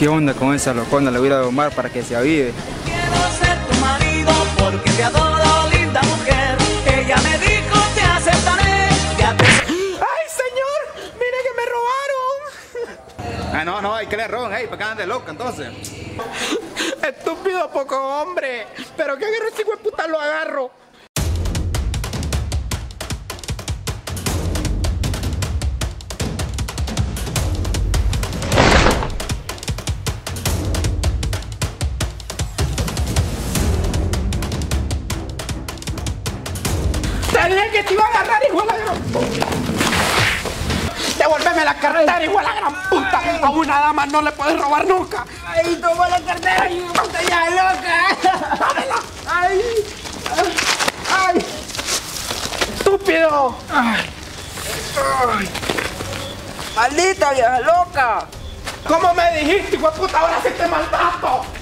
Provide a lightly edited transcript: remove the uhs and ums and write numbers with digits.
¿Qué onda con esa locona? Le voy a ir a domar para que se avive. Quiero ser tu marido porque te adoro, linda mujer. Ella me dijo te aceptaré. ¡Ay, señor! ¡Mire que me robaron! Ah, no, hay que le roban, para que andan de loca entonces. Estúpido poco hombre. Pero que agarre ese hijo de puta lo agarro. Te dije que te iba a agarrar, hijo de la gran puta. Devuélveme la cartera, hijo de la gran puta. A una dama no le puedes robar nunca. ¡Ay, toma la cartera, hijo de puta, ya loca! ¡Dámela! ¡Ay! ¡Ay! ¡Estúpido! ¡Ay! ¡Ay! ¡Maldita vieja loca! ¿Cómo me dijiste, hijo de puta? Ahora sí te maltrato.